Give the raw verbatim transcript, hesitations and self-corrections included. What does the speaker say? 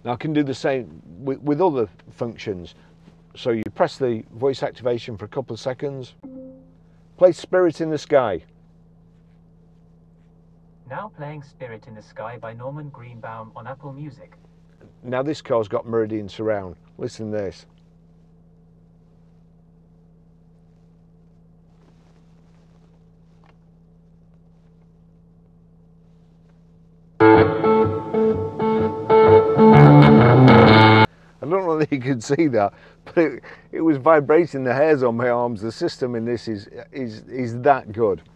Now I can do the same with, with other functions. So you press the voice activation for a couple of seconds. Play Spirit in the Sky. Now playing Spirit in the Sky by Norman Greenbaum on Apple Music. Now this car's got Meridian Surround. Listen to this. I don't know that you could see that, but it, it was vibrating the hairs on my arms. The system in this is is is that good.